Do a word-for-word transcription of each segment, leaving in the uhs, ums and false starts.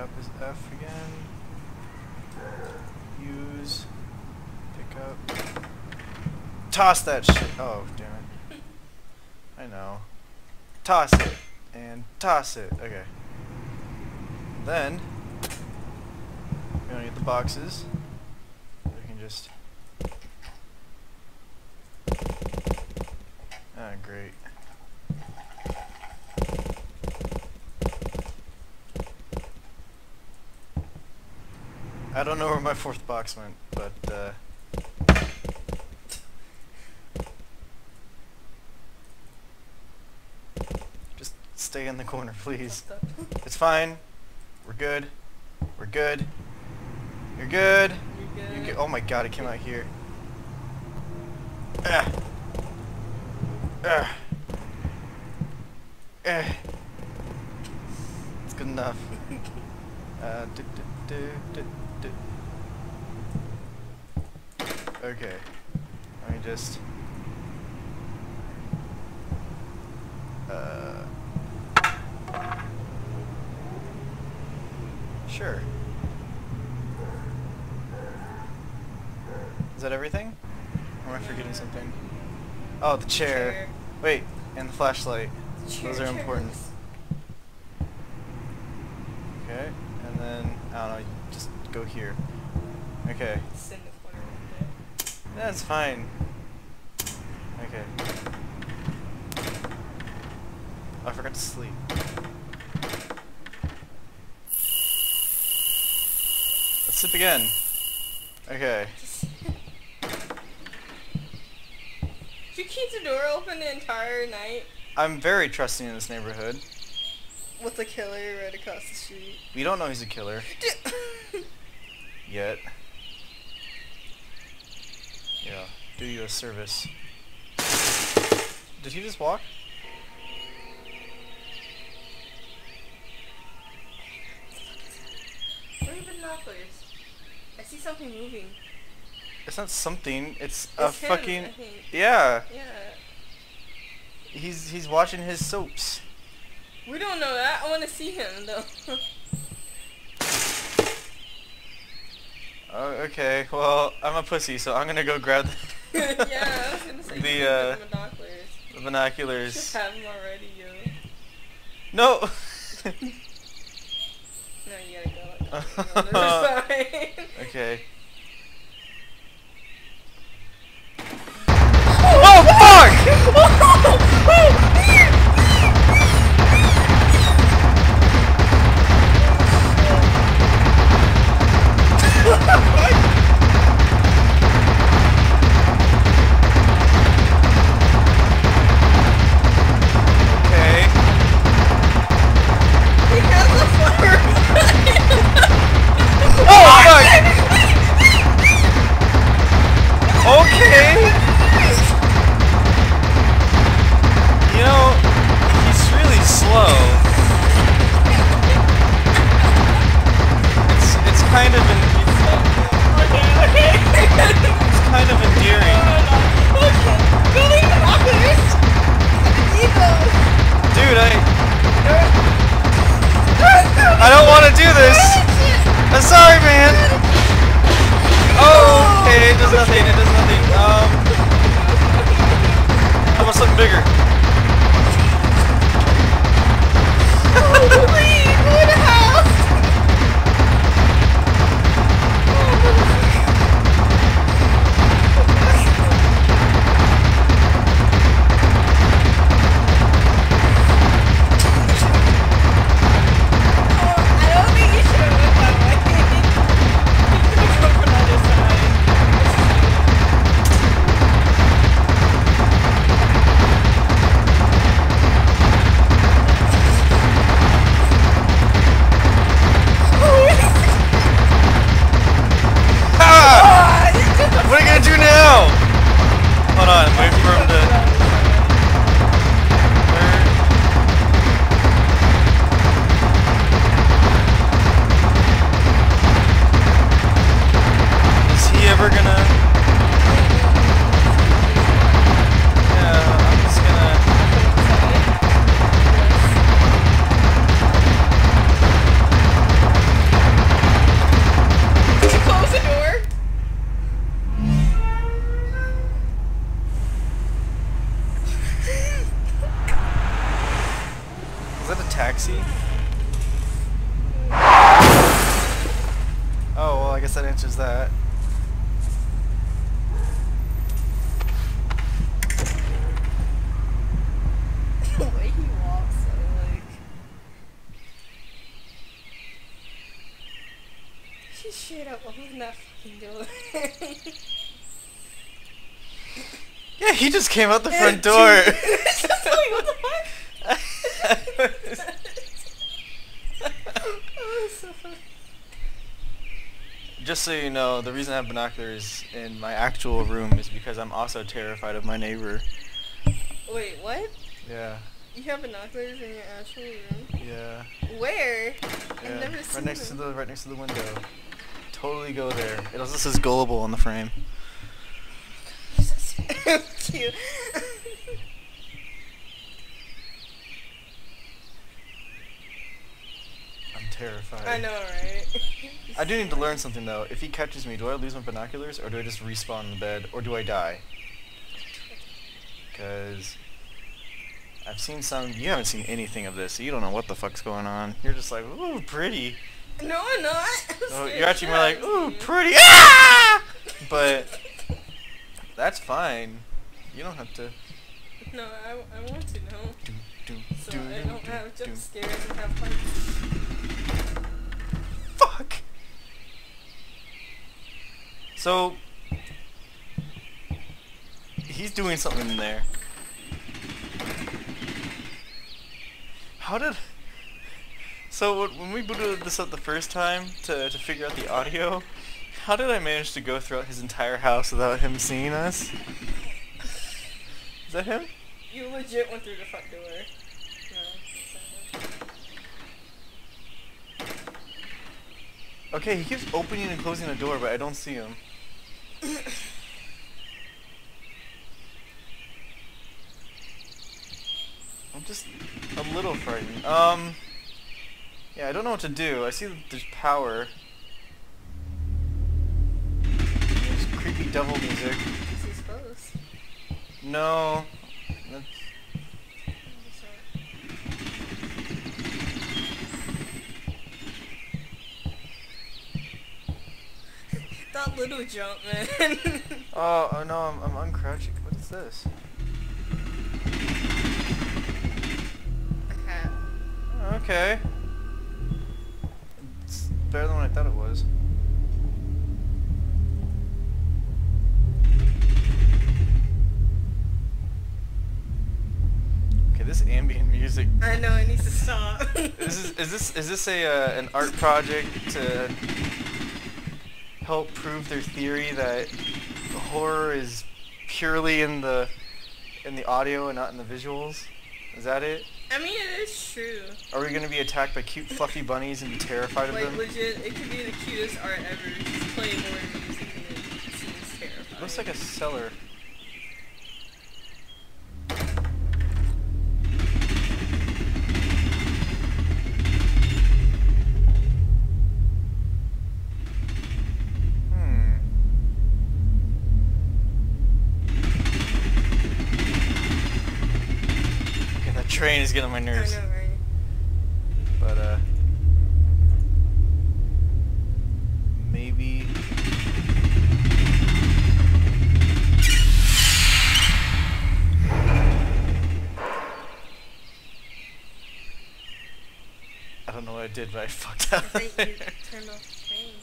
up is F again. Use. Pick up. Toss that shit. Oh, damn it. I know. Toss it. And toss it. Okay. Then, we're gonna get the boxes. We can just. Ah, great. I don't know where my fourth box went, but uh just stay in the corner, please. It's fine. We're good. We're good. You're good. You're good. You're good. Oh my god, it came out here. Ah. Ah. Ah. It's good enough. Uh, do, do, do, do, do. Okay, let me just. Uh, sure. Is that everything? Or am I forgetting something? Oh, the chair. Chair. Wait, and the flashlight. Chair, Those are chair. important. Okay. And then, I don't know, just go here. Okay. Sit in the corner with it. That's fine. Okay. Oh, I forgot to sleep. Let's sleep again. Okay. Did you keep the door open the entire night? I'm very trusting in this neighborhood. With the killer right across the street. We don't know he's a killer. Yet. Yeah. Do you a service. Did he just walk? Where are the binoculars? I see something moving. It's not something. It's, It's a him, fucking. I think. Yeah. Yeah. He's he's watching his soaps. We don't know that. I want to see him though. Oh, okay. Well, I'm a pussy, so I'm gonna go grab the, Yeah, I was gonna say the, you uh, the binoculars. the You binoculars. should have them already, yo. No. No, you gotta go. Like, on the other side. Okay. Oh fuck! Okay. He has a fire. Oh fuck! Okay. You know, he's really slow. It's it's kind of an Okay, okay. it's kind of endearing. Okay. Go leave the binoculars. Dude, I I don't want to do this. I'm sorry, man. Oh, okay, it does nothing. It does nothing. Um, how about something bigger? Please, go in the house. I don't think you should have went that way. You could have come from the other side. Is that a taxi? Oh, well, I guess that answers that. The way he walks, so like... She straight up opened that fucking door. Yeah, he just came out the front door. It's just like, what the fuck? Oh, it's so funny. Just so you know, the reason I have binoculars in my actual room is because I'm also terrified of my neighbor. Wait, what? Yeah. You have binoculars in your actual room? Yeah. Where? Yeah. I've never right seen next them. to the right next to the window. Totally go there. It also says gullible on the frame. So cute. I'm terrified. I know, right? I do need to learn something though. If he catches me, do I lose my binoculars or do I just respawn in the bed or do I die? Because I've seen some. You haven't seen anything of this, so you don't know what the fuck's going on. You're just like, ooh, pretty. No, I'm not. I'm Oh, scared you're actually more like, to ooh, you. pretty. Ah! But that's fine. You don't have to. No, I, I want to know. Do, do, So do, I do, don't do, have do. jump scares and have fights. Fuck. So he's doing something in there. How did? So when we booted this up the first time to to figure out the audio, how did I manage to go throughout his entire house without him seeing us? Is that him? You legit went through the front door. No, that's not him. Okay, he keeps opening and closing the door, but I don't see him. I'm just a little frightened. Um, yeah, I don't know what to do. I see that there's power. There's creepy devil music. This is close. No. That's... That little jump, man. Oh, oh no, I'm, I'm uncrouching. What is this? A cat. Oh, okay. It's better than what I thought it was. Okay, this ambient music. I know, it needs to stop. Is this is this is this a uh, an art project to help prove their theory that horror is purely in the in the audio and not in the visuals? Is that it? I mean, it is true. Are we gonna be attacked by cute fluffy bunnies and be terrified of Like, them? legit, it could be the cutest art ever. Just play more music and it seems terrifying. Looks like a cellar. Hmm. Okay, that train is getting on my I nerves. know, right? But, uh... maybe... I don't know what I did, but I fucked I up. think you turned off the train.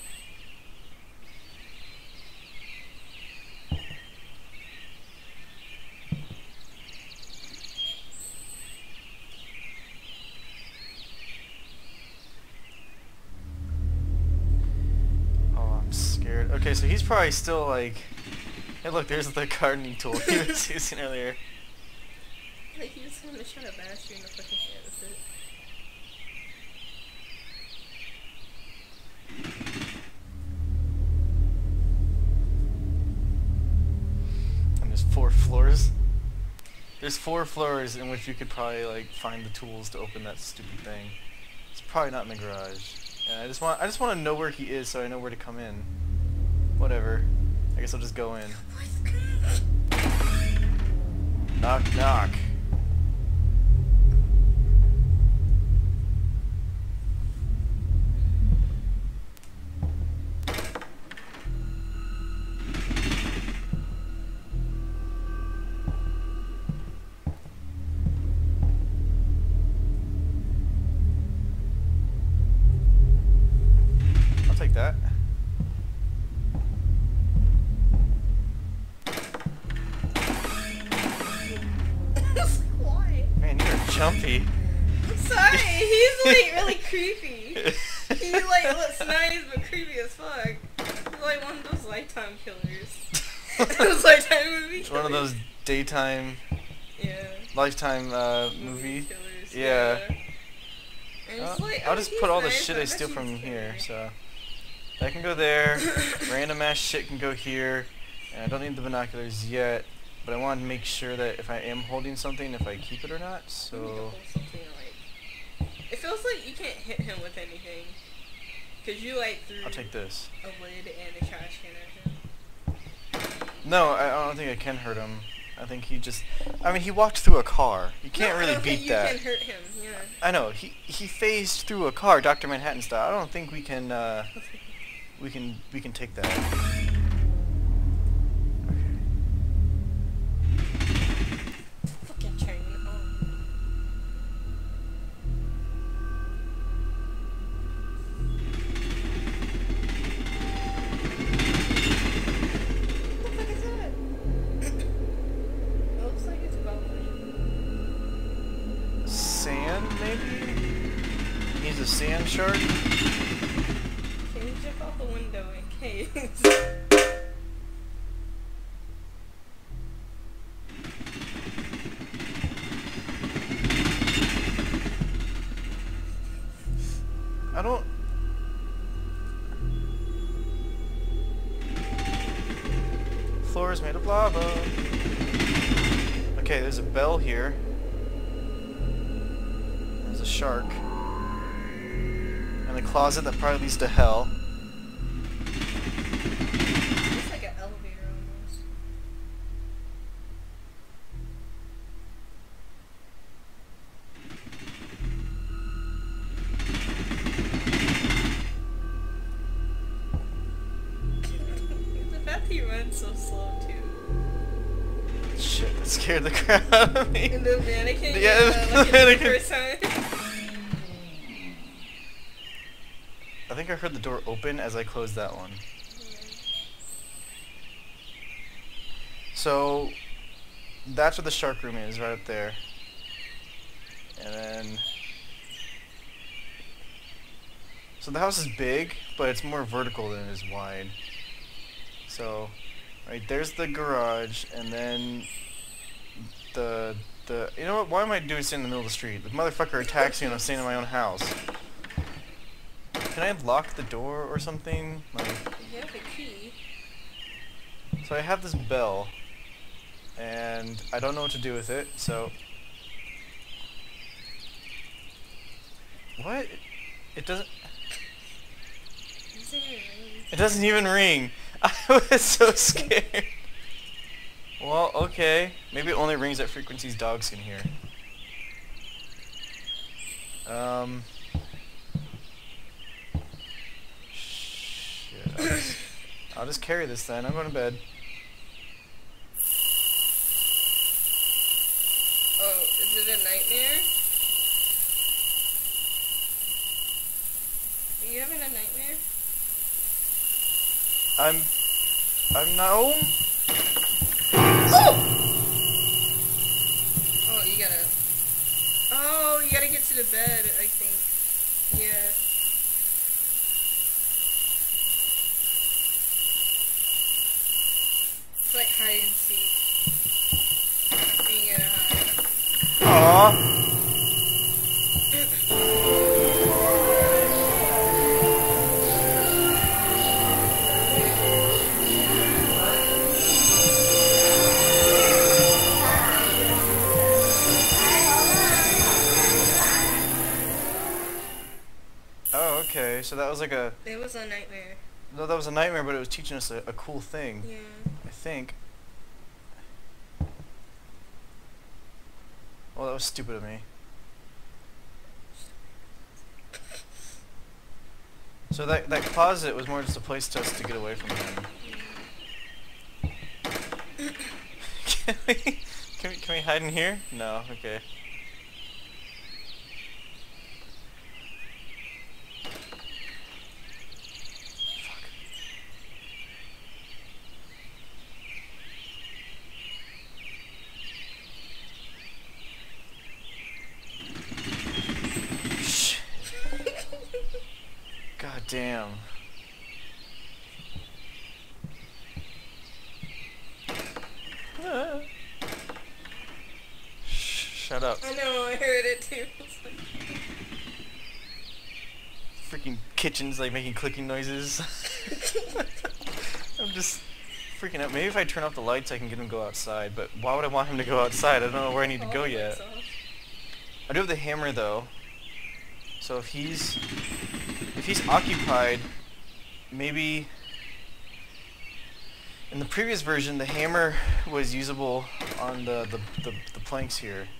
Oh, I'm scared. Okay, so he's probably still like... Hey look, there's the gardening tool he was using earlier. Like, he just wanted to try to bash you in the fucking head with it. And there's four floors. There's four floors in which you could probably like find the tools to open that stupid thing. It's probably not in the garage. And I just want I just want to know where he is so I know where to come in. Whatever. I guess I'll just go in. Knock knock. jumpy. I'm sorry, he's like really creepy. He like looks nice but creepy as fuck. He's like one of those Lifetime killers. Those Lifetime movie killers. One of those daytime, yeah. Lifetime uh, movie, movie. killers. Yeah. yeah. And Uh, it's like, I'll oh, just he's put all the nice, shit but I steal bet from he's here, scary. so that can go there. Random ass shit can go here, and I don't need the binoculars yet. But I want to make sure that if I am holding something, if I keep it or not. You So need to hold something, like, it feels like you can't hit him with anything, cause you like threw I'll take this. a lid and a trash can at him. No, I, I don't think I can hurt him. I think he just. I mean, he walked through a car. You can't no, really I don't think beat you that. can hurt him. Yeah. I know he he phased through a car, Doctor Manhattan style. I don't think we can uh, we can we can take that. Fucking chain. Oh. What the fuck is that? It looks like it's bubbling. Sand, maybe? He's a sand shark? Can you jump out the window in case? I don't... Floor is made of lava. Okay, there's a bell here. There's a shark. And a closet that probably leads to hell. It's like an elevator almost. The fact that he runs so slow too. Shit, that scared the crap out of me. And the mannequin, Yeah, yeah, the like the mannequin. first time. I think I heard the door open as I closed that one. So, that's where the shark room is, right up there. And then... So the house is big, but it's more vertical than it is wide. So, right there's the garage, and then the... the you know what, why am I doing standing in the middle of the street? The motherfucker attacks me when I'm standing in my own house. Can I lock the door or something? Like, You have a key. so I have this bell, and I don't know what to do with it, so... What? It doesn't... Doesn't even ring. It doesn't even ring! I was so scared! Well, okay. Maybe it only rings at frequencies dogs can hear. Um... Shit. I'll just, I'll just carry this then. I'm going to bed. Oh, is it a nightmare? Are you having a nightmare? I'm... I'm no... Oh! Oh, you gotta... Oh, you gotta get to the bed, I think. Yeah. It's like hide and seek. And you gotta hide. Aww. Oh, okay. So that was like a... It was a nightmare. No, that was a nightmare, but it was teaching us a, a cool thing. Yeah. I think. Well, that was stupid of me. So that that closet was more just a place to us to get away from him. Can we, can we can we hide in here? No. Okay. damn. Ah. Shut up. I know, I heard it too. Freaking kitchen's like making clicking noises. I'm just freaking out. Maybe if I turn off the lights I can get him to go outside, but why would I want him to go outside? I don't know where I need to go yet. I do have the hammer though. So if he's if he's occupied, maybe in the previous version the hammer was usable on the the, the, the planks here.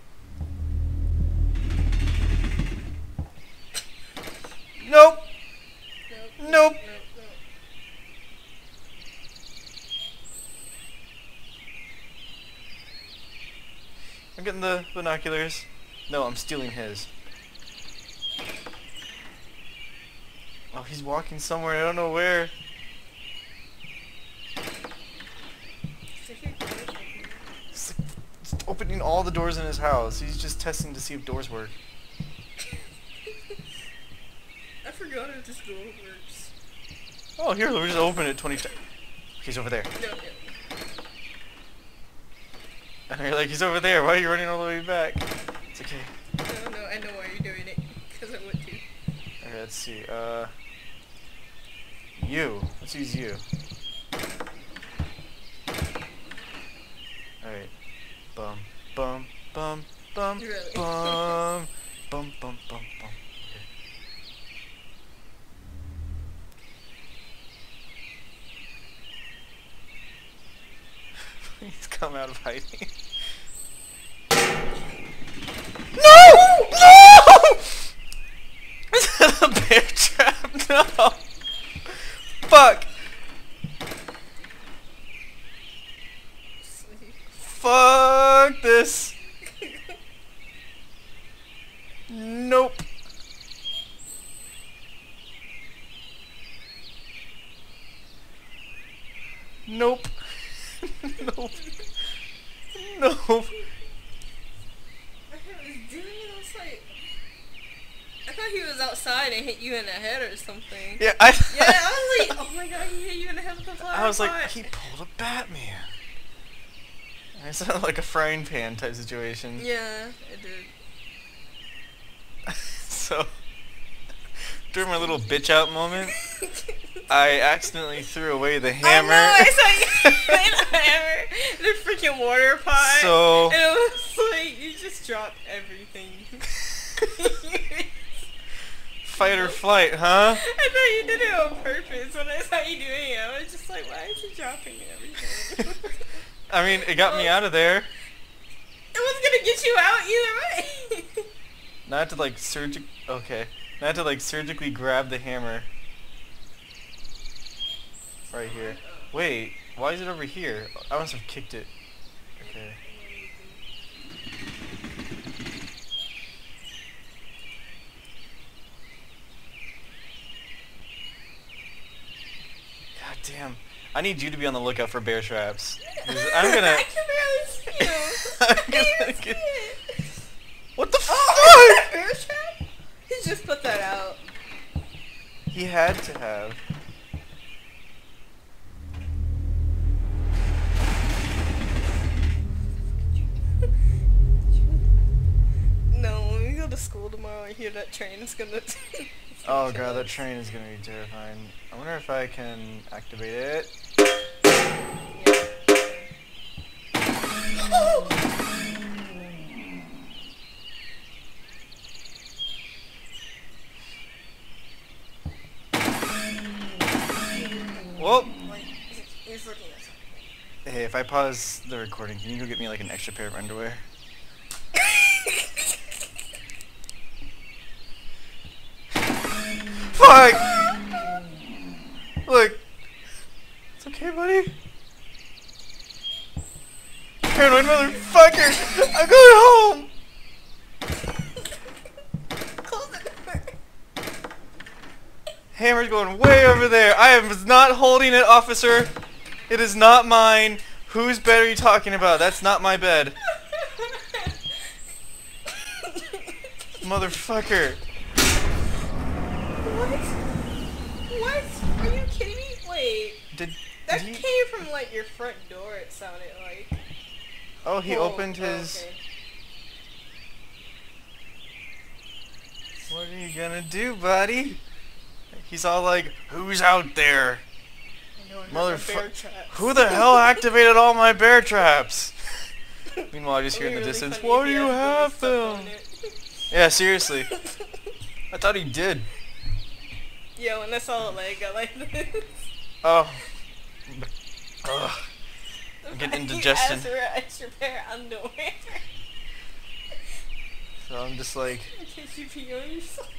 Nope. Nope. Nope. Nope. I'm getting the binoculars. No, I'm stealing his. Oh, he's walking somewhere. I don't know where. He's like, he's opening all the doors in his house. He's just testing to see if doors work. I forgot if this door works. Oh, here, we'll just open it twenty times. He's over there. No, no. And you're like, he's over there. Why are you running all the way back? It's okay. No, no, I know why you're doing it. Because I would too. Okay, let's see. Uh, you. Let's use you. Alright. Bum, bum, bum, bum, Really? bum, bum, bum, bum, bum. Please come out of hiding. No! No! Is that a bear trap? No! Fuck! Sleep. Fuck this! Nope. Nope. Nope. Nope. I was doing it, I was like... I thought he was outside and hit you in the head or something. Yeah, I... Yeah, I was like, oh my god, he hit you in the head with the fire I was like, pot. he pulled a Batman. It sounded like a frying pan type situation. Yeah, it did. So, during my little bitch out moment, I accidentally threw away the hammer. I know, I saw you throw the hammer, the freaking water pot. So, and it was like, you just dropped everything. fight or flight, huh? I thought you did it on purpose. When I saw you doing it, I was just like, why is he dropping everything? I mean, it got me out of there. It was gonna get you out either way. Not to like surgic. Okay. Not to like surgically grab the hammer. Right here. Wait, why is it over here? I must have kicked it. Okay. God damn. I need you to be on the lookout for bear traps. 'Cause I'm gonna. I can barely see him. I'm I can't gonna even see get- it. What the Oh, fuck? bear trap? He just put that out. He had to have. No, when we go to school tomorrow, I hear that train is gonna. it's gonna Oh kill god, that us. train is gonna be terrifying. I wonder if I can activate it. Whoa! Like, he's looking at something. Hey, if I pause the recording, can you go get me like an extra pair of underwear? Fuck! Look. It's okay, buddy. Paranoid motherfucker! I'm going home! Close the door. Hammer's going way over there. I am not holding it, officer. It is not mine. Whose bed are you talking about? That's not my bed. Motherfucker. What? What? Are you kidding me? Wait. Did, That did he... came from like your front door, it sounded like. Oh, he Oh, opened his... okay. What are you gonna do, buddy? He's all like, who's out there? Motherfucker. Who the hell activated all my bear traps? Meanwhile, I just hear in the really distance, funny why if do he you has really have stuck them? on it. Yeah, seriously. I thought he did. Yo, when I saw a leg go like this. Oh. Ugh. I'm getting indigestion. You asked for extra pair of underwear. So I'm just like, In case you pee on yourself.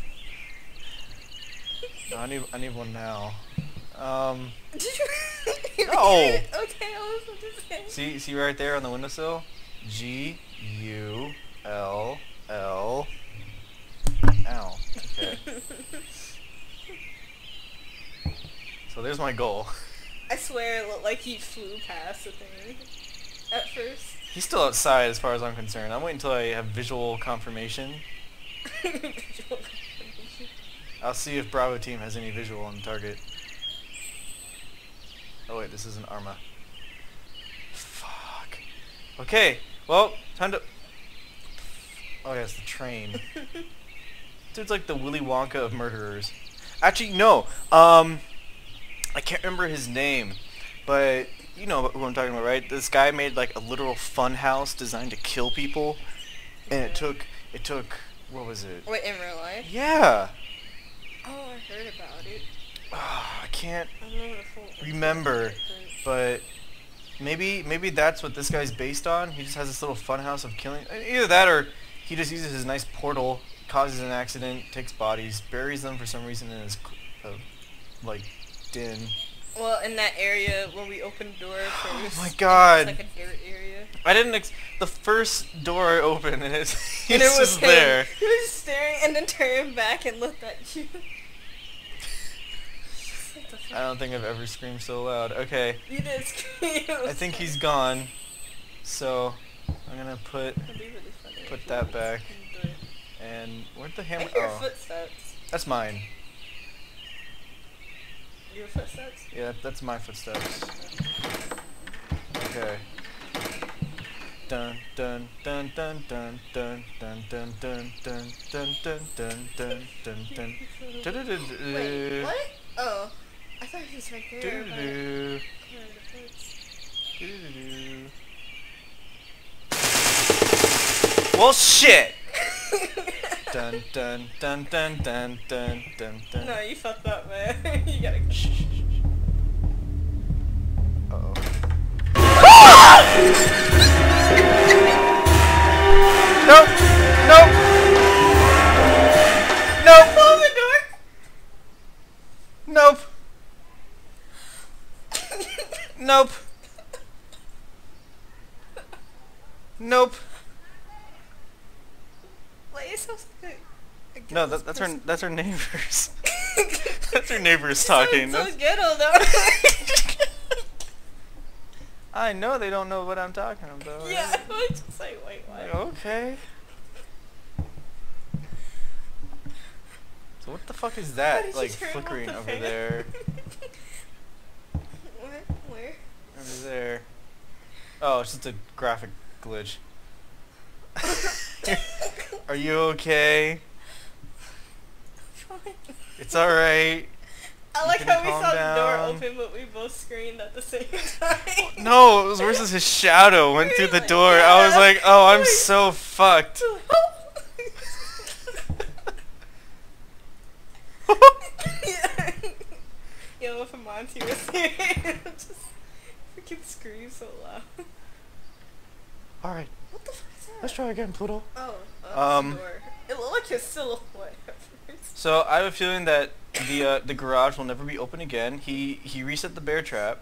no, I need, I need one now. Um. Did you? No. Okay, I was about to say. See, see right there on the windowsill? G U L L. Ow. Okay. So there's my goal. I swear it looked like he flew past the thing at first. He's still outside as far as I'm concerned. I'm waiting until I have visual confirmation. I'll see if Bravo team has any visual on the target. Oh wait, this isn't Arma. Fuck. Okay, well, time to... Oh yeah, it's the train. Dude's like the Willy Wonka of murderers. Actually, no. Um, I can't remember his name, but you know who I'm talking about, right? This guy made like a literal fun house designed to kill people, and it took it took what was it? Wait, in real life? Yeah. Oh, I heard about it. Oh, I can't I don't know the full remember, but but maybe maybe that's what this guy's based on. He just has this little fun house of killing. Either that or he just uses his nice portal, causes an accident, takes bodies, buries them for some reason in his uh, like den. well, in that area where we opened the door first. Oh my god! It's like a dirt area. I didn't. Ex the first door I opened and it's he's And it was just him. there. He was staring and then turned back and looked at you. I don't think I've ever screamed so loud. Okay. You did scream. I think he's gone. So I'm gonna put That'd be really funny put if you that just back. didn't do it. and where'd the I hammer? hear Oh, footsteps. that's mine. Your footsteps? Yeah, that's my footsteps. Okay. Dun dun dun dun dun dun dun dun dun dun dun dun dun dun dun dun dun. Wait, what? Oh, I thought he was right there. but- Doo-doo-doo. Where are the footsteps? Doo-doo-doo. Well, shit. Dun dun dun dun dun dun dun dun. No, you fucked up, man. You gotta. Shh, shh, shh, shh. Uh-oh. Nope! Nope! Nope! Close the door. Nope! Nope! Nope! Like, it sounds like a, a No, ghetto that, that's our person. that's our neighbors. That's our neighbors talking. Sounds so That's- ghetto though. I know they don't know what I'm talking about. Yeah, I was just like, wait, Like, what? okay. So what the fuck is that, did you like, turn off flickering the over fan? there? What? Where? Over there. Oh, it's just a graphic glitch. Are you okay? Fine. It's alright. I like can how we calm saw the door down. open, but we both screamed at the same time. No, it was worse as his shadow went through the Really? door. I was Yeah. like, oh, I'm Like- so fucked. Yeah. Yo, if a Monty was here, just freaking scream so loud. Alright, What the fuck is that? let's try again, Pluto. Oh, oh Um, um, door. It looked like his silhouette at first. So I have a feeling that the uh, the garage will never be open again. He he reset the bear trap.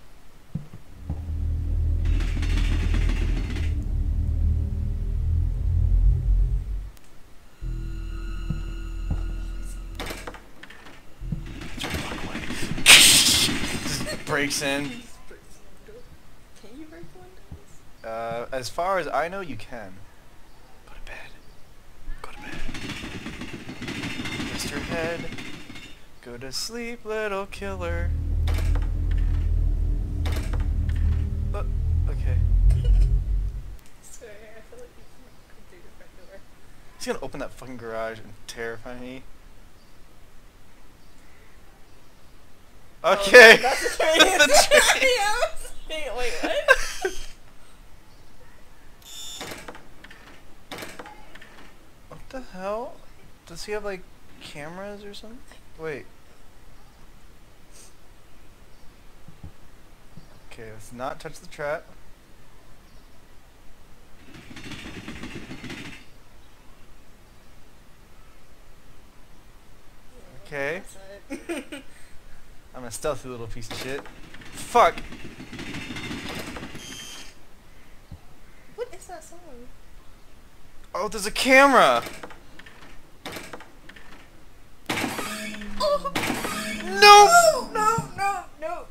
Just breaks in. He just breaks the window. Can you break windows? Uh, as far as I know, you can. Go to bed. Go to bed. Rest your head. Go Go to sleep, little killer. Oh, okay. Sorry, I feel like you could do the front door. He's gonna open that fucking garage and terrify me. Okay. Oh, that's the train. That's the train. Wait, wait, what? What the hell? Does he have like cameras or something? Wait. Okay, let's not touch the trap. Okay. I'm a stealthy little piece of shit. Fuck! What is that song? Oh, there's a camera! Oh! No! No, no, no!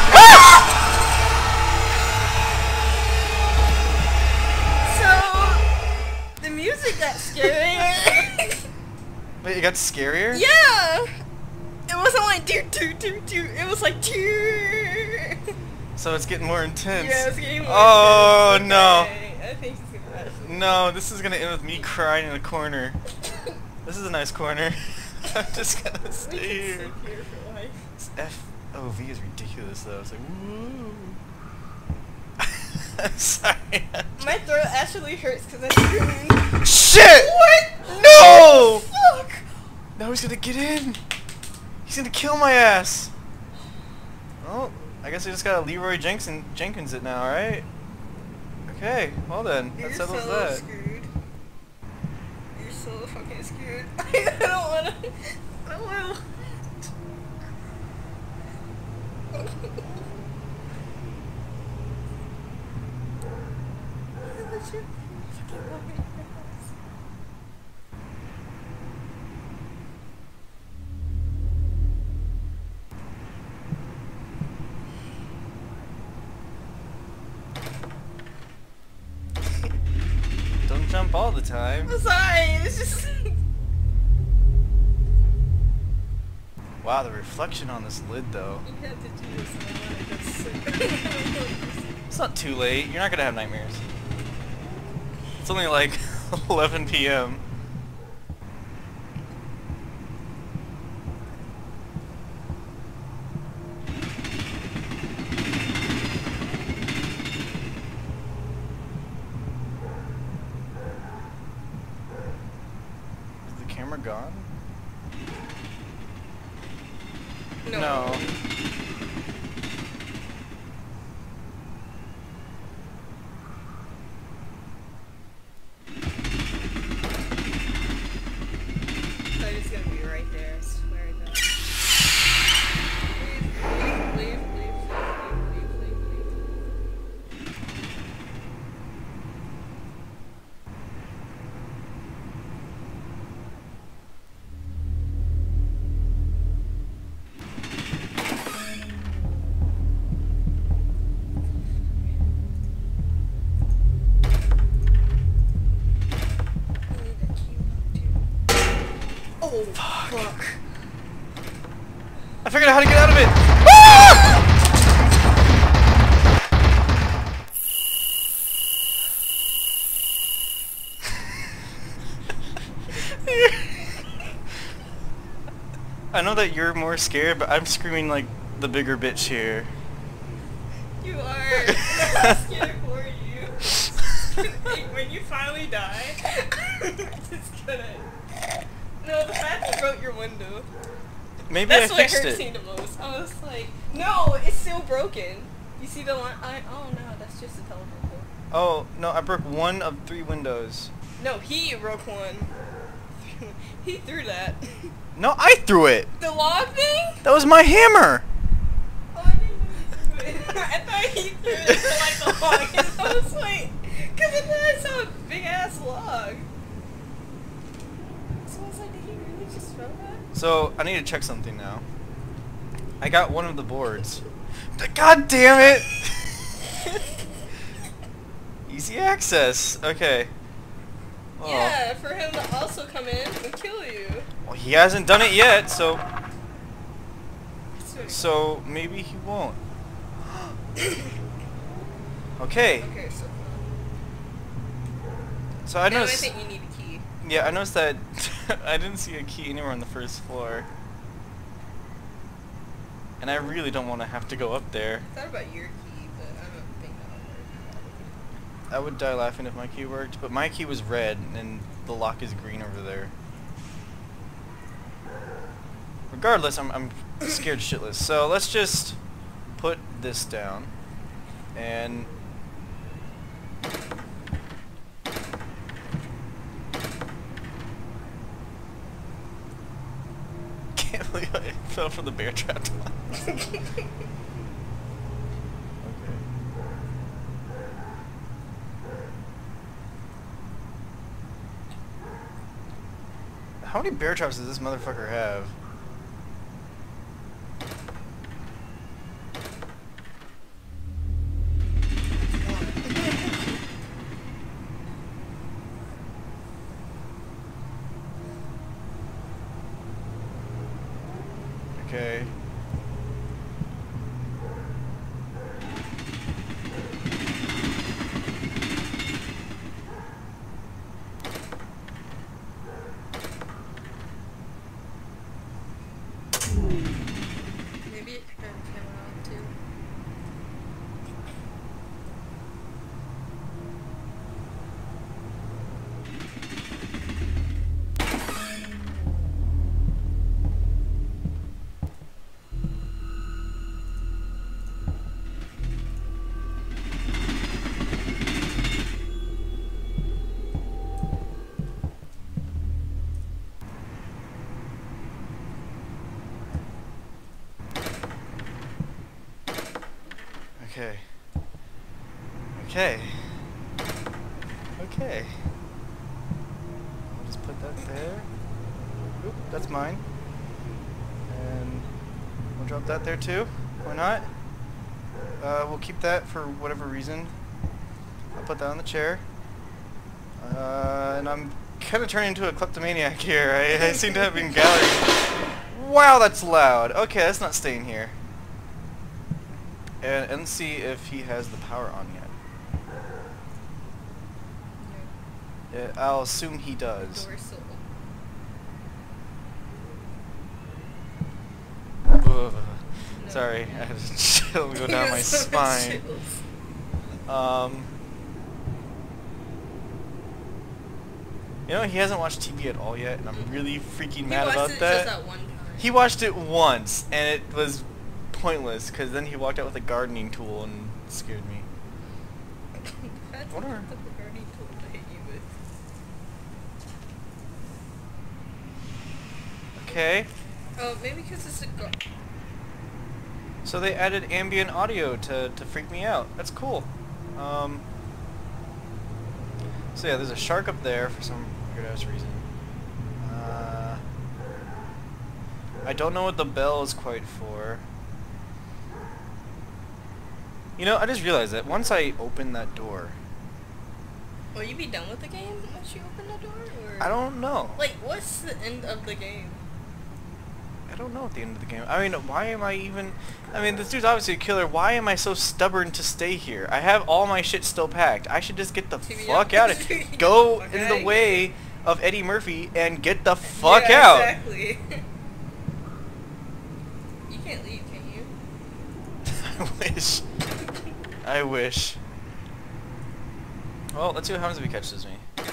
So, the music got scarier. Wait, it got scarier? Yeah! It wasn't like do do do do. It was like do. So it's getting more intense. Yeah, it's getting more Oh intense. no! Okay, I think she's gonna actually. No, this is gonna end with me crying in a corner. This is a nice corner. I'm just gonna We stay can here. sleep here for life. This F O V is ridiculous though. It's like woo. I'm sorry. My throat actually hurts because I screamed. Shit! What? No! Fuck! Now he's gonna get in. He's gonna kill my ass. Well, I guess I just gotta Leroy Jenkins Jenkins it now, right? Okay, well then, You're that settles so that. screwed. You're so fucking screwed. I don't wanna. I don't wanna. Don't jump all the time. I'm sorry, it's just. Wow, the reflection on this lid though. You have to do this and I wanna go sleep. It's not too late. You're not gonna have nightmares. It's only like eleven P M Is the camera gone? No. No. So it's gonna be right there, I swear to God. Leave, leave, leave, leave, leave, leave, leave, leave. I need a key lock too. Oh, Fuck. fuck. I figured out how to get out of it! Ah! I know that you're more scared, but I'm screaming like the bigger bitch here. You are. I'm scared for you. When you finally die, it's gonna. No, the fact you broke your window. Maybe That's I what fixed hurts it. me the most. I was like, no, it's still broken. You see the line? I, oh no, that's just a telephone pole. Oh, no, I broke one of three windows. No, he broke one. He threw that. No, I threw it! The log thing? That was my hammer! Oh, I didn't know he threw it. I thought he threw it for like the log. And I was like, because I thought I saw a big ass log. So I was like, did he really just throw that? So, I need to check something now. I got one of the boards. God damn it! Easy access. Okay. Well, Yeah, for him to also come in and kill you. well, he hasn't done it yet, so... so maybe he won't. Okay. Okay, so. So I Now I noticed. think you need a key. Yeah, I noticed that I didn't see a key anywhere on the first floor. And I really don't want to have to go up there. I thought about your key, but I don't think that'll work. I would die laughing if my key worked, but my key was red and the lock is green over there. Regardless, I'm, I'm scared shitless. So let's just put this down and can't believe I fell for the bear trap once. Okay. How many bear traps does this motherfucker have? Okay. Maybe it could have come out too. Okay. Okay. Okay. I'll just put that there. Oop, that's mine. And we'll drop that there too. Why not? Uh, we'll keep that for whatever reason. I'll put that on the chair. Uh, and I'm kind of turning into a kleptomaniac here. I, I seem to have been gallery. Wow, that's loud. Okay, that's not staying here. And, and see if he has the power on yet. Yeah, I'll assume he does. Door still Ugh. No. Sorry, I had to chill go down my spine. Um, you know, he hasn't watched T V at all yet, and I'm really freaking mad about it that. Just that one time. He watched it once, and it was pointless, because then he walked out with a gardening tool and scared me. That's What are- the gardening tool to hit you with. Okay, Oh, maybe because it's a gar- so they added ambient audio to, to freak me out. That's cool. Um, so yeah, there's a shark up there for some weird ass reason. Uh, I don't know what the bell is quite for. You know, I just realized that once I open that door, Will you be done with the game once you open the door? Or? I don't know. Like, what's the end of the game? I don't know at the end of the game. I mean, why am I even... I mean, this dude's obviously a killer. Why am I so stubborn to stay here? I have all my shit still packed. I should just get the T V fuck out. out of here. Go Fuck in outta the way here. of Eddie Murphy and get the fuck yeah, out. Exactly. You can't leave, can you? I wish. I wish. Well, let's see what happens if he catches me.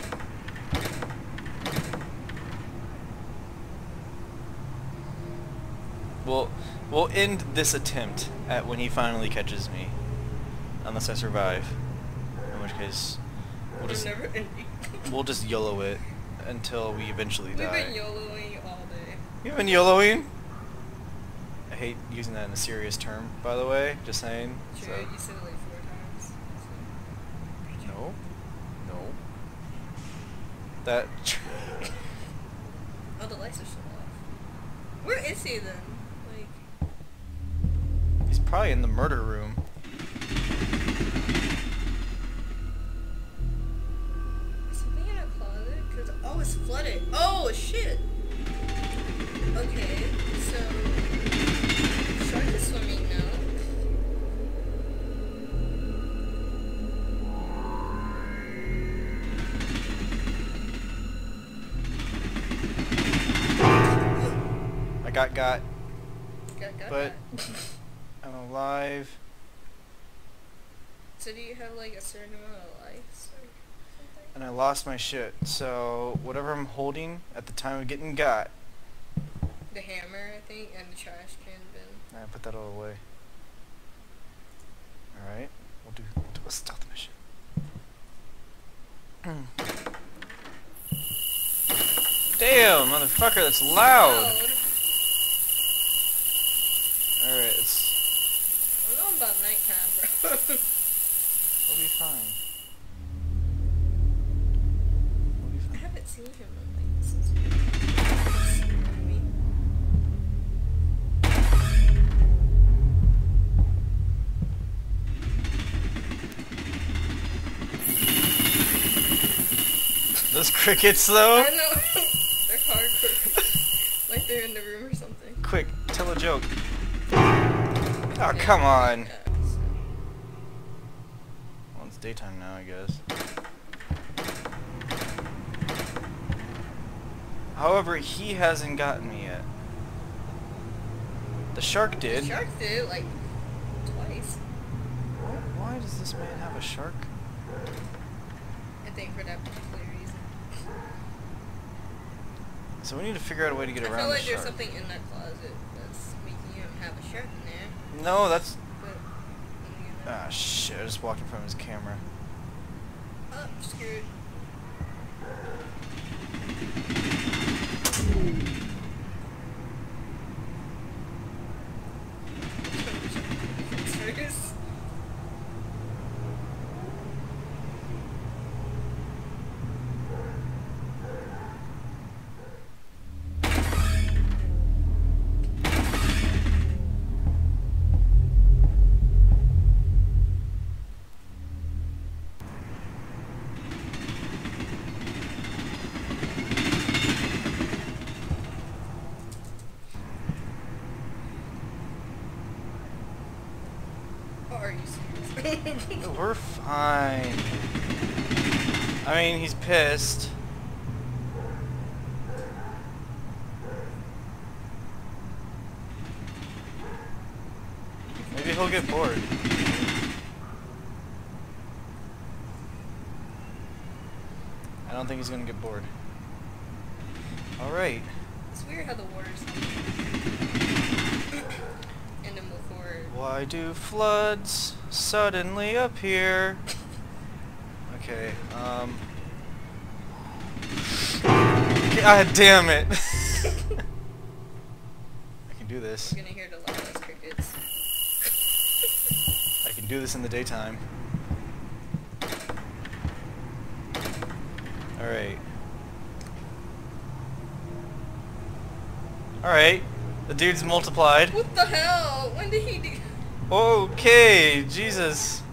We'll, we'll end this attempt at when he finally catches me. Unless I survive. In which case, we'll You're just, never ending. we'll just YOLO it until we eventually We've die. been YOLOing all day. You've been YOLOing? I hate using that in a serious term, by the way. Just saying. Sure, So. you said it like four times. So. No. No. That... Oh, the lights are still off. Where is he then? Like, He's probably in the murder room. is something in a closet? Cause oh, it's flooded. Oh shit. Okay, so shark I got got, Got, got but that. I'm alive. So do you have like a certain amount of lives or something? And I lost my shit. So whatever I'm holding at the time of getting got, The hammer, I think, and the trash can bin. I put that all away. All right, we'll do, we'll do a stealth mission. Damn, motherfucker, that's loud. Loud. All right, it's I'm going about nighttime, bro. we'll be fine. We'll be I fine. haven't seen him in like since me. Those crickets, though. I know. They're hardcore. Like they're in the room or something. Quick, tell a joke. Oh, come on. Yeah, so. Well, it's daytime now, I guess. However, he hasn't gotten me yet. The shark did. The shark did like twice. Why does this man have a shark? I think for that particular reason. So we need to figure out a way to get I around feel like the there's shark. something in that closet that's making him have a shark in there. No, that's... But you know. Ah, shit, I just walked in front of his camera. Oh, screwed. Serious? Are you serious? We're fine. I mean, he's pissed. Maybe he'll get bored. I don't think he's gonna get bored. Alright. It's weird how the water's and then move forward. Why do floods suddenly appear? Okay, um... God damn it! I can do this. You're gonna hear the loudest crickets. I can do this in the daytime. Alright. Alright. The dude's multiplied. What the hell? When did he do? Okay, Jesus.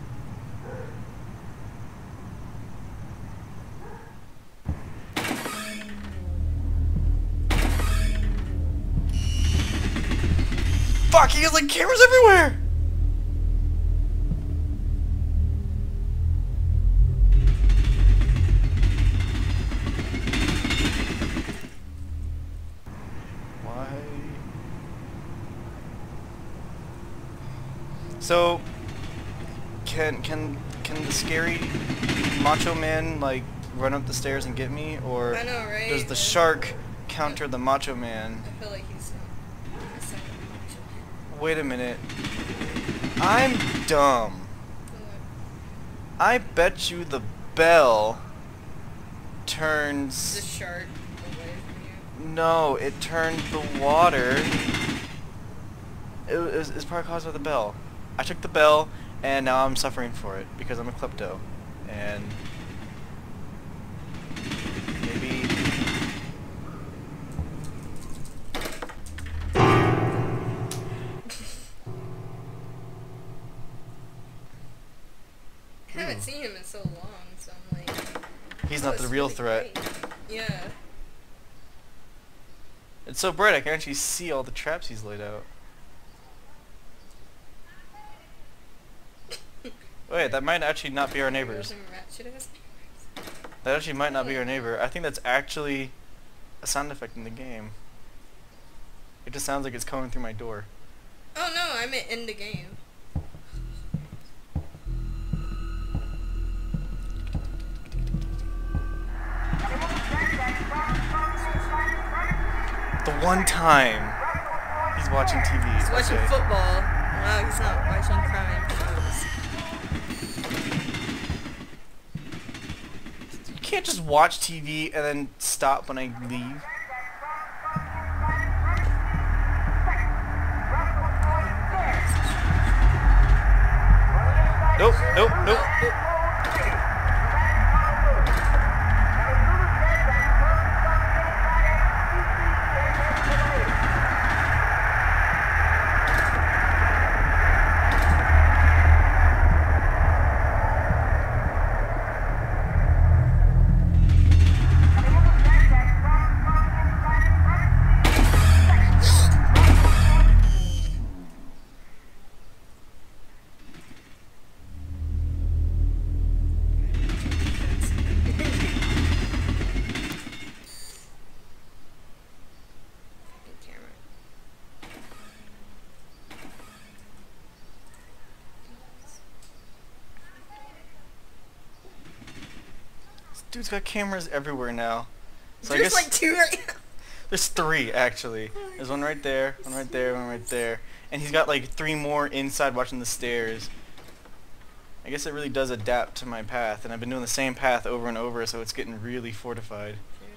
Fuck, he has like cameras everywhere! Why? So, can can can the scary macho man like run up the stairs and get me, or I know, right? does the Yeah. shark counter the macho man? I feel like he's a second macho. Wait a minute. I'm dumb. I bet you the bell The turns... shark away from you. No, it turned the water... It was, it's probably caused by the bell. I took the bell, and now I'm suffering for it, because I'm a klepto. And... maybe... I haven't seen him in so long, so I'm like... He's oh, not the it's real really threat. bright. Yeah. It's so bright I can actually see all the traps he's laid out. Wait, that might actually not be our neighbors. That actually might not be our neighbor. I think that's actually a sound effect in the game. It just sounds like it's coming through my door. Oh no, I meant in the game. The one time he's watching T V. He's watching okay. football. Wow, he's not watching crime shows. You can't just watch T V and then stop when I leave. Nope, nope, nope. Dude's got cameras everywhere now. So There's I guess like two right now. there's three actually. There's one right there, one right there, one right there, and he's got like three more inside watching the stairs. I guess it really does adapt to my path, and I've been doing the same path over and over, so it's getting really fortified.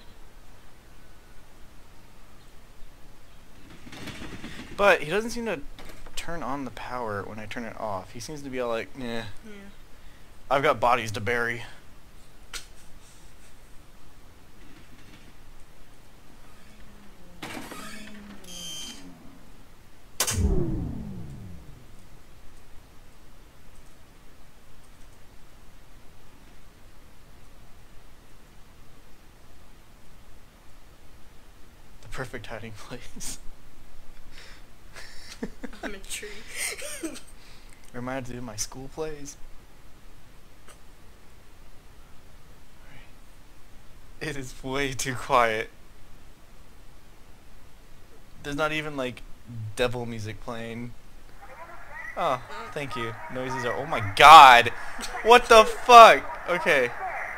But he doesn't seem to turn on the power when I turn it off. He seems to be all like, "Nah, Yeah. I've got bodies to bury." Perfect hiding place. I'm a tree. Reminds me of my school plays. It is way too quiet. There's not even like devil music playing. Oh, thank you. Noises are. Oh my god! What the fuck? Okay.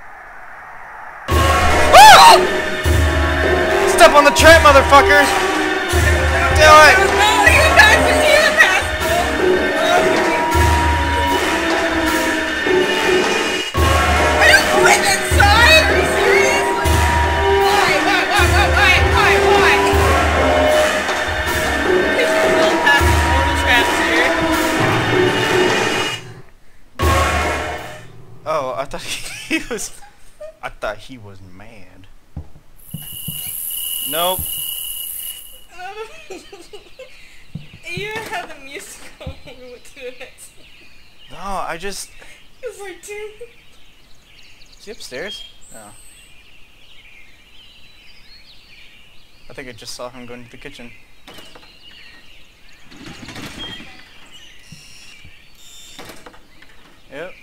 Step on the trap, motherfucker! Do it! Oh, you guys can see the past. Are you going inside? Are you serious? Why? Why? Why? Why? Why? Why? Why? Because you're real past all the traps here. Oh, I thought he was. I thought he was mad. Nope. You had the music on when we went to the next one. No, I just. It was like, dude. Is he upstairs? No. I think I just saw him going to the kitchen. Yep.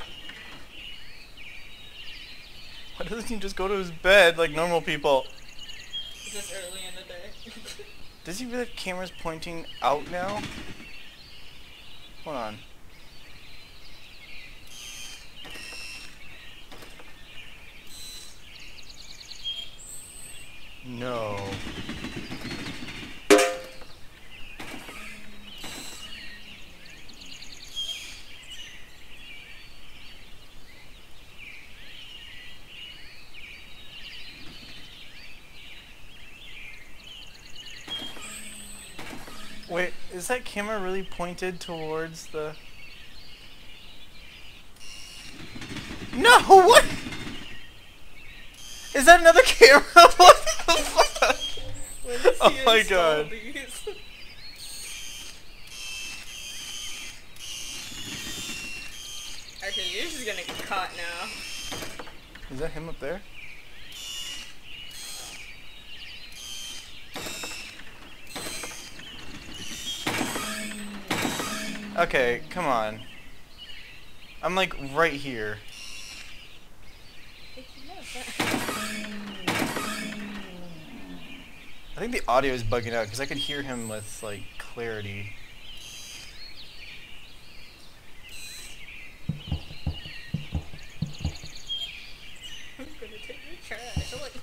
Why doesn't he just go to his bed like normal people? It's just early in the day. Does he really have cameras pointing out now? Hold on. No. Wait, is that camera really pointed towards the... No, what? Is that another camera? What the fuck? Oh my god. Okay, you're just gonna get caught now. Is that him up there? Okay, come on. I'm like right here. I think the audio is bugging out because I could hear him with like clarity. I'm gonna take your trash. I'm like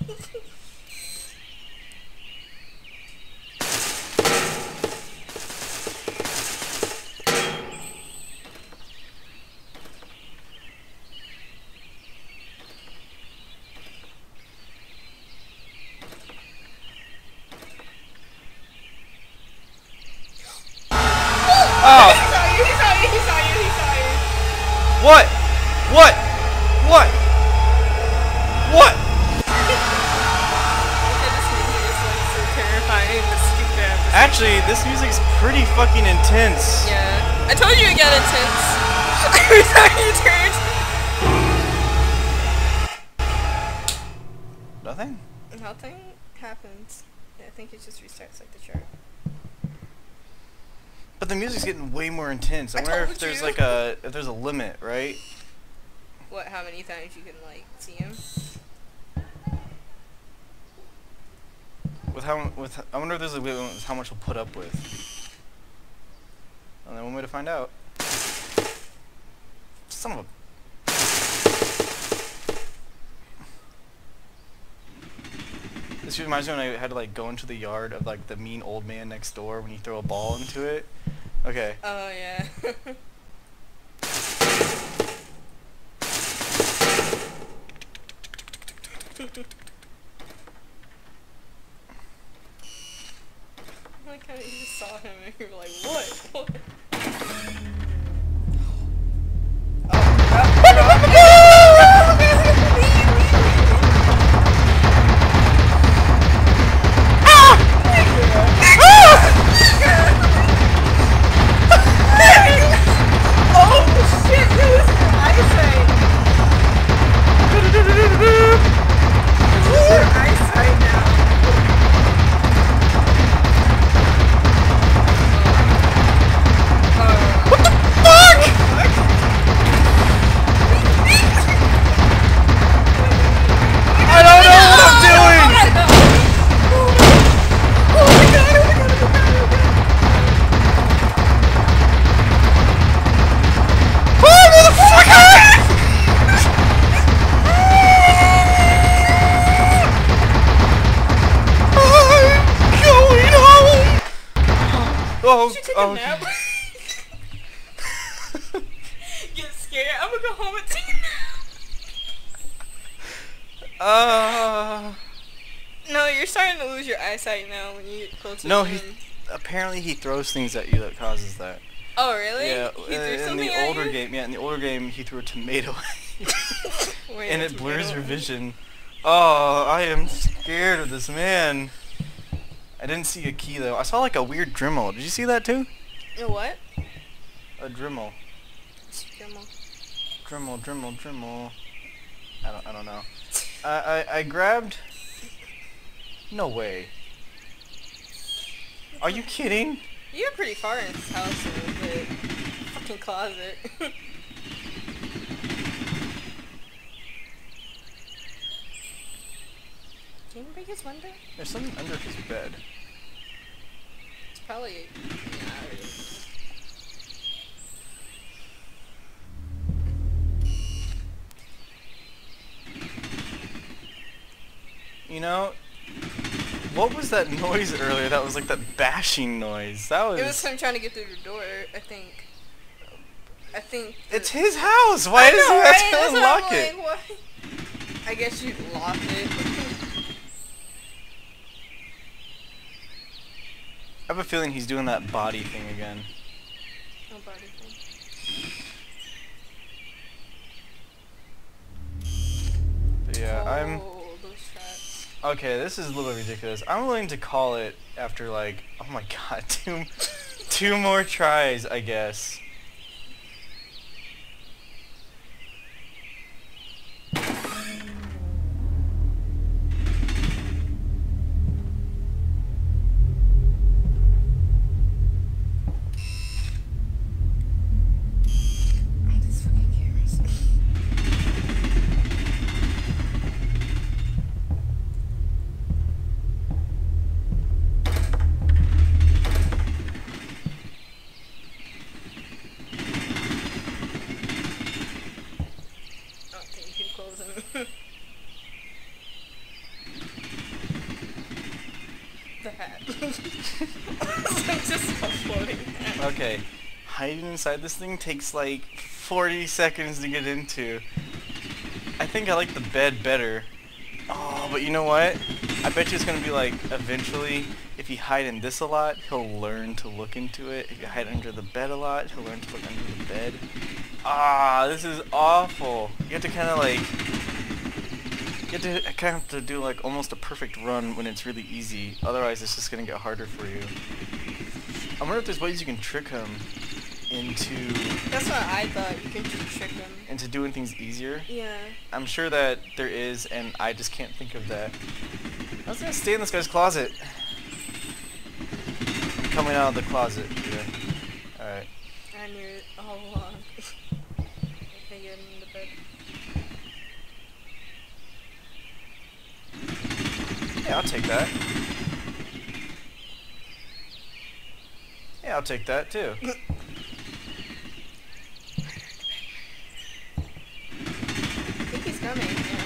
Oh! He saw you, he saw you, he saw you, he saw you. What? What? What? What? Okay, this music is like so terrifying, but stupid at the same Actually, time. this music's pretty fucking intense. Yeah. I told you to get intense. Every time you turned. Nothing? Nothing happens. Yeah, I think it just restarts like the chart. But the music's getting way more intense. I, I wonder if told there's you. like a if there's a limit, right? What, how many times you can like see him? With how with I wonder if there's a limit with how much we'll put up with. Only one way to find out. Son of a. This reminds me when I had to like go into the yard of like the mean old man next door when you throw a ball into it. Okay. Oh yeah. I like how you just saw him and you were like, what? What? Oh, Should you take oh, a nap? Get scared. I'm gonna go home and take a nap. Uh. No, you're starting to lose your eyesight now when you get close to No, him. he apparently he throws things at you that causes that. Oh, really? Yeah, He threw uh, in something the at older you? game, yeah, in the older game he threw a tomato Wait, and that's it blurs weird. your vision. Oh, I am scared of this man. I didn't see a key though. I saw like a weird Dremel. Did you see that too? A what? A Dremel. It's Dremel. Dremel, Dremel, Dremel. I don't, I don't know. I, I, I grabbed. No way. Are you kidding? You got pretty far in this house with the fucking closet. Can you break his window? There's something under his bed. It's probably. Yeah, I already- You know, what was that noise earlier? That was like that bashing noise. That was. It was him trying to get through the door, I think. I think. It's his house. Why I does know, he have right? to That's what unlock I'm it? like, why? I guess you lock it. I have a feeling he's doing that body thing again. No body thing. But yeah, I'm. Oh, those traps. Okay, this is a little ridiculous. I'm willing to call it after like, oh my god, two, two more tries, I guess. These fucking cameras. hat. I'm just floating hat. Okay, hiding inside this thing takes like forty seconds to get into. I think I like the bed better. Oh, but you know what? I bet you it's gonna be like, eventually, if you hide in this a lot, he'll learn to look into it. If you hide under the bed a lot, he'll learn to look under the bed. Ah, this is awful. You have to kind of like, you have to kind of have to do like almost a perfect run when it's really easy. Otherwise, it's just gonna get harder for you. I wonder if there's ways you can trick him into... That's what I thought. You can just trick him. Into doing things easier. Yeah. I'm sure that there is, and I just can't think of that. I was gonna stay in this guy's closet. I'm coming out of the closet. Yeah. Alright. I knew it all along. Okay, get in the bed. Yeah, I'll take that. Yeah, I'll take that too. I think he's coming, yeah.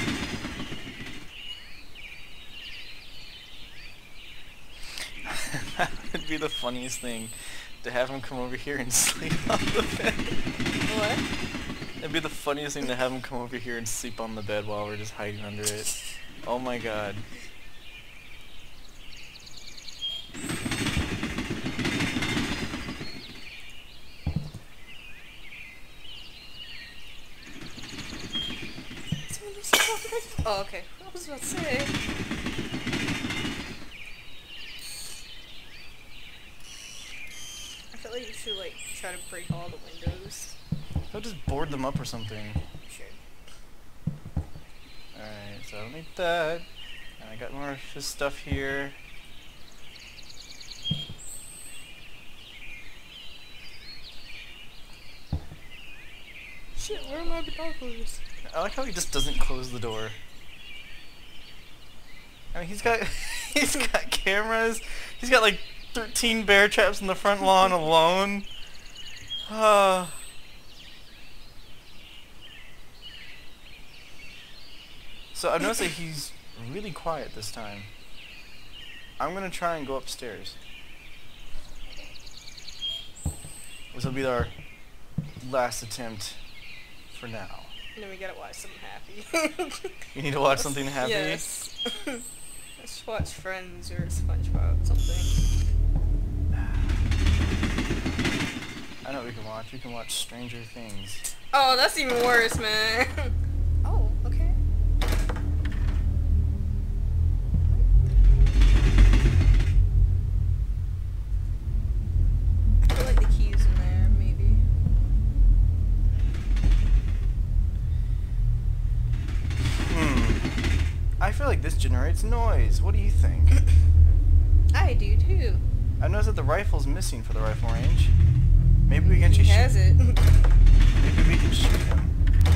That would be the funniest thing, to have him come over here and sleep on the bed. What? It'd be the funniest thing to have him come over here and sleep on the bed while we're just hiding under it. Oh my god. Oh, okay. I was about to say. I feel like you should, like, try to break all the windows. I'll just board them up or something. Sure. Alright, so I don't need that. And I got more of his stuff here. Shit, where are my binoculars? I like how he just doesn't close the door. I mean, he's got he's got cameras. He's got like thirteen bear traps in the front lawn alone. Uh, so I've noticed that he's really quiet this time. I'm gonna try and go upstairs. This will be our last attempt for now. And then we gotta watch something happy. You need to watch something happy? Yes. Let's watch Friends or SpongeBob, something. I know what we can watch. We can watch Stranger Things. Oh, that's even worse, man. Oh, okay. I feel like the key's in there, maybe. Hmm. I feel like this generates noise. What do you think? I do too. I noticed that the rifle's missing for the rifle range. Maybe we can He just has shoot. it. Maybe we can shoot him.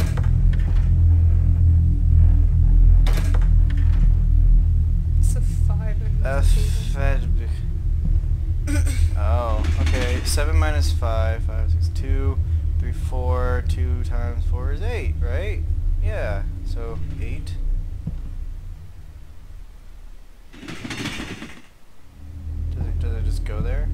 It's a five. Uh, fed. Oh, okay. Seven minus five. Five, six, two, three, four. Two times four is eight, right? Yeah. So eight. Does it? Does it just go there?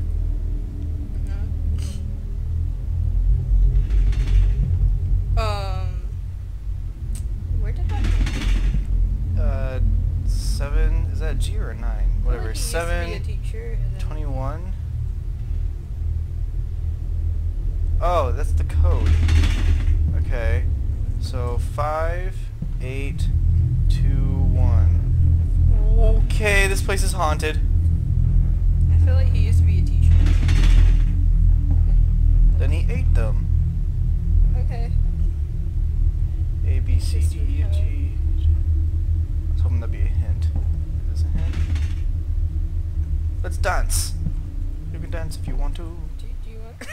Um, where did that come from? Uh, seven. Is that a G or a nine? Whatever. He used to Seven. be a teacher, and then- Twenty-one. Oh, that's the code. Okay. So five, eight, two, one. Okay, this place is haunted. I feel like he used to be a teacher. Then he ate them. Okay. A, B, C, D, E, F, G. Sisterhood. I was hoping that'd be a hint. Is it a hint? Let's dance. You can dance if you want to. Do, do you want?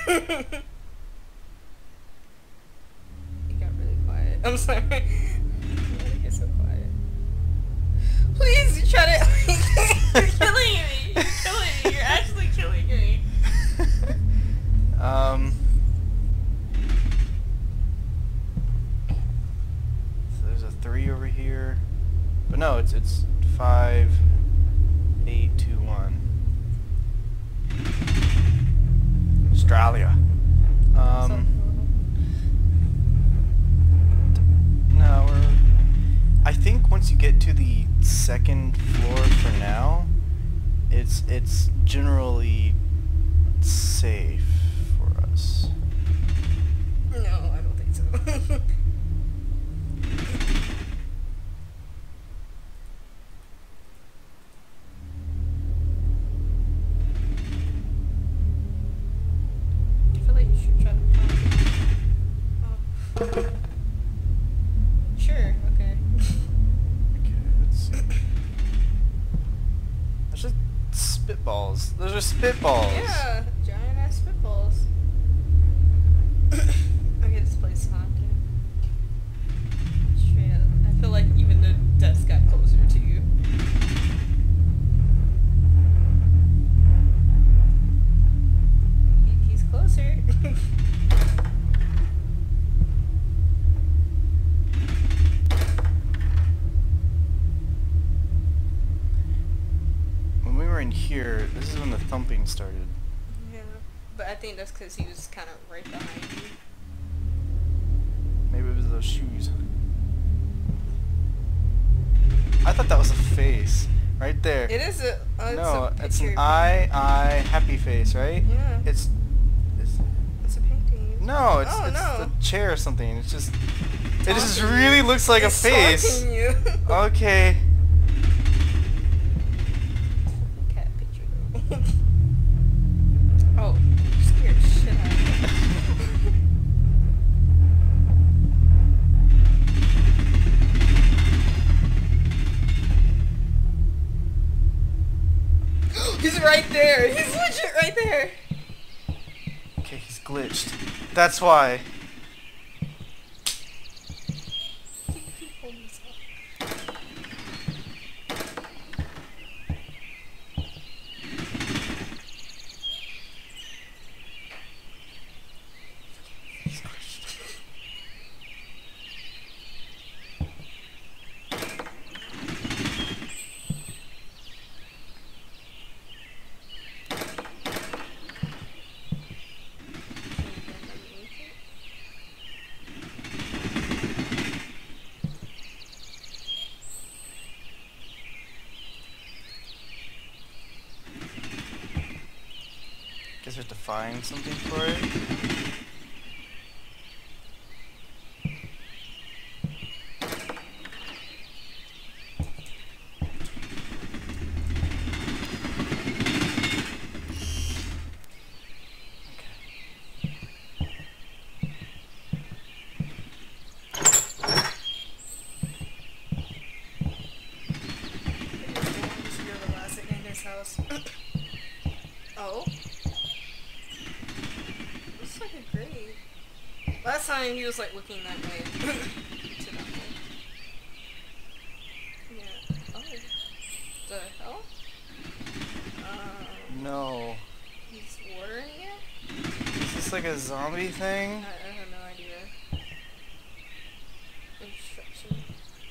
He got really quiet. I'm sorry. Why did it get so quiet? Please, you try to. You're killing me. You're killing me. You're actually killing me. um. So there's a three over here, but no, it's it's five, eight, two, one. it's it's generally safe for us. No, I don't think so. I feel like you should try to pop. Oh. Sure, okay. Okay, let's see. That's just spitballs. Those are spitballs. Yeah, giant ass spitballs. Okay, this place haunted. Straight up. I feel like even the desk got closer to you. He, he's closer. When we were in here, this is when the thumping started. Yeah, but I think that's because he was kind of right behind you. Maybe it was those shoes. I thought that was a face. Right there. It is a. Uh, it's no, a it's an picture. eye, eye, happy face, right? Yeah. It's, it's It's a painting. no, it's Oh, it's no. the chair or something. It's just it just Taunting really you. looks like It's a face. taunting you. Okay. Cat picture though. Oh, you scared the shit out of me. He's right there. He's legit right there. Okay, he's glitched. That's why. Guess we have to find something for it. You're the last in his house. Oh. Looks like a grave. Last time he was like looking that way. To that way. Yeah. Oh. The hell? Um, No. he's watering it? Is this like a zombie I, thing? I have no idea. Instruction.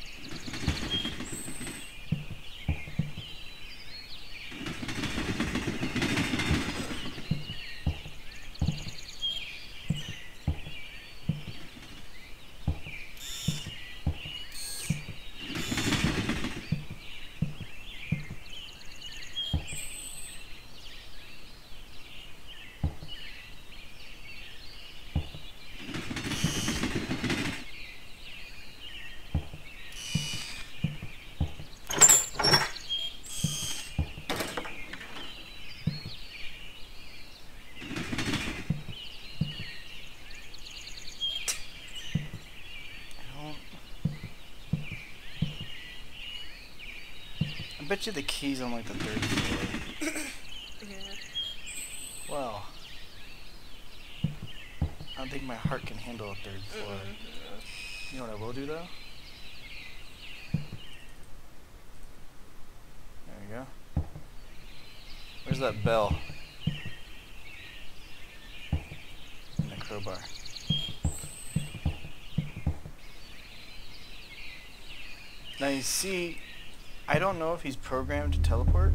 I bet you the key's on like the third floor. Yeah. Well, I don't think my heart can handle a third floor. Mm-mm, You know what I will do though? There we go. Where's that bell? And the crowbar. Now you see, I don't know if he's programmed to teleport.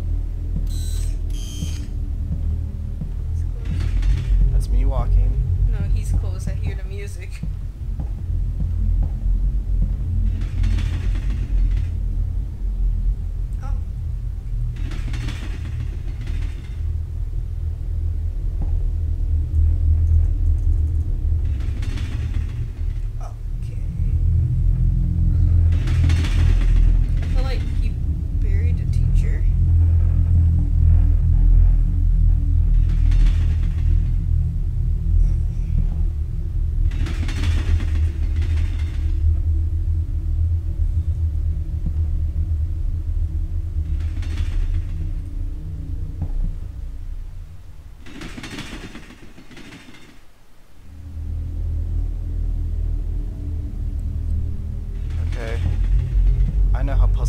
That's me walking. no. No, he's close. I hear the music. Oh.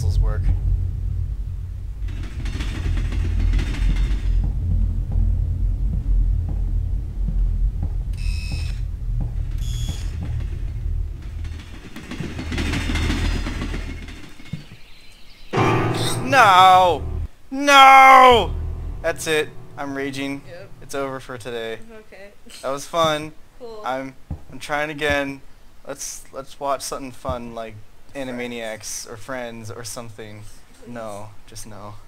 puzzles work. No! No! That's it. I'm raging. Yep. It's over for today. Okay. That was fun. Cool. I'm I'm trying again. Let's let's watch something fun like Animaniacs or Friends or something. Please. No, just no.